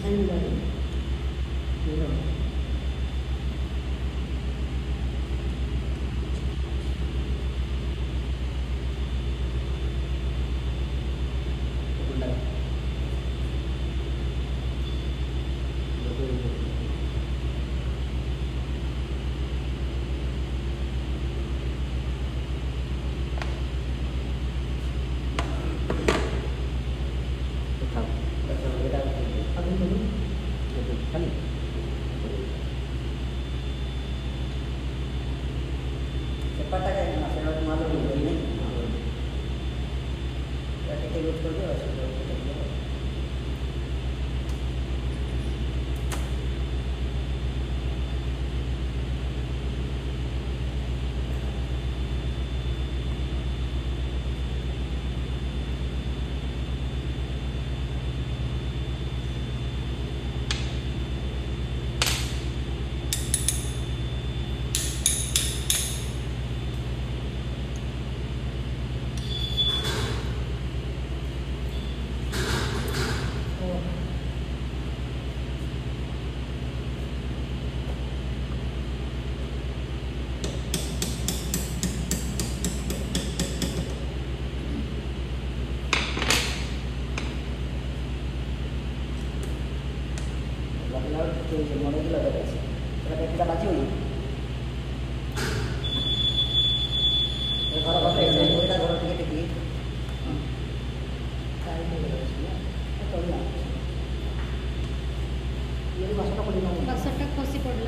बक्सटा खसी पड़ला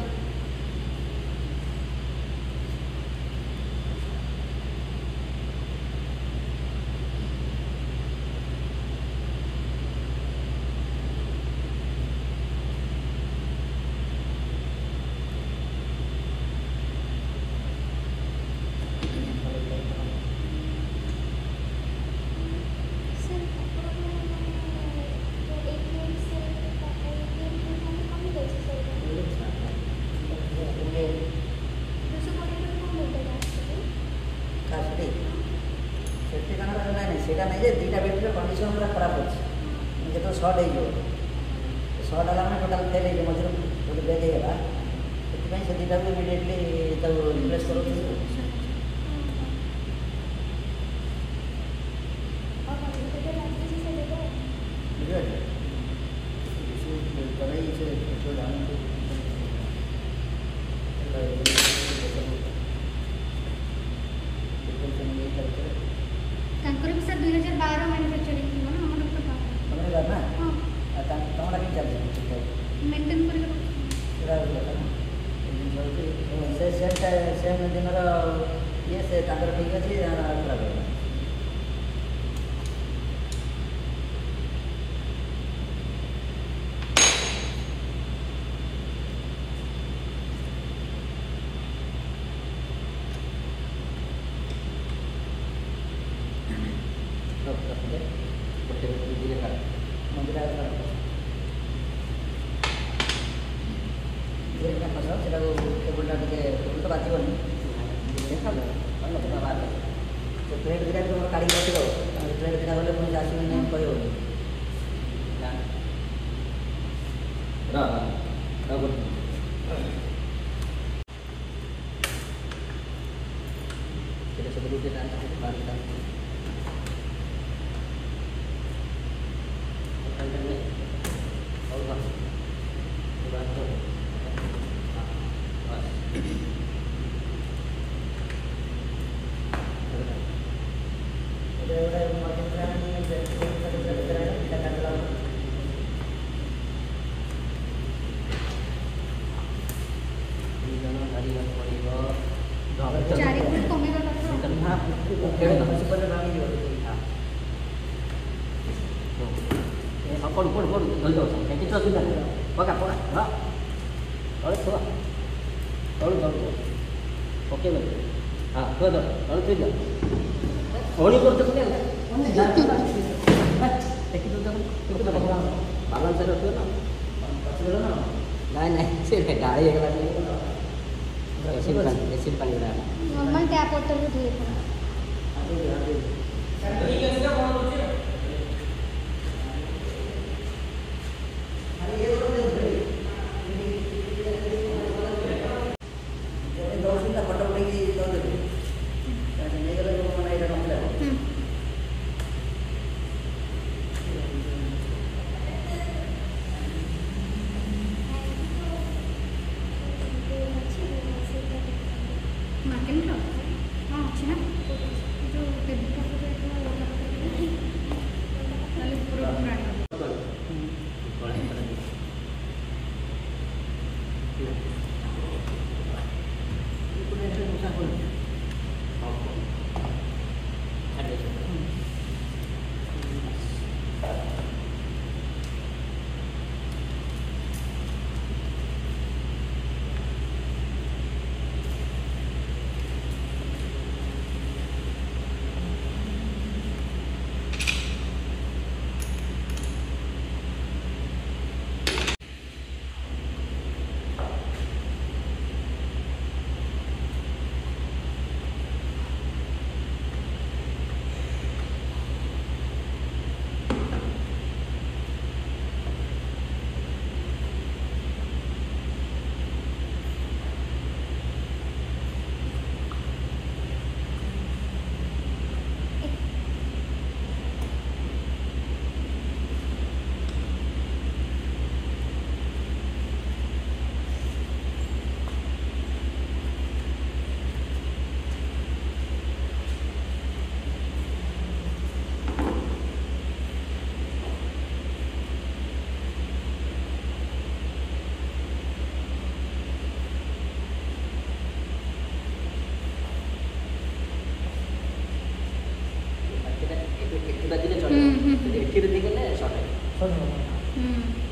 दीटा battery condition पूरा खराब अच्छे जो सर्ट हो सर्ट है मैंने टोटाल फेल हो मझे गोटे ब्रेक होगा से दीटा को इमिडिएटली रिप्लेस कर भी सर 2012 मैन्युफैक्चरिंग थी ना हमर तो तुमने करना हां तुम्हारा भी चल मेंटेन कर सेम दिन ये से ठीक अच्छे खराब है प्लेट दिखा तुम काढ़ी रखिद प्लेट दिखा गले पुणी आस ओके हाँ होली करते बालांस नहीं नहीं से गाड़ी एसिड पानी नॉर्मल टैप वाटर भी धोए ये କ୍ଷୀର ଦେଇଗଲେ ସର୍ଟ ହେବ। ଶୁଣିବ ହୁଁ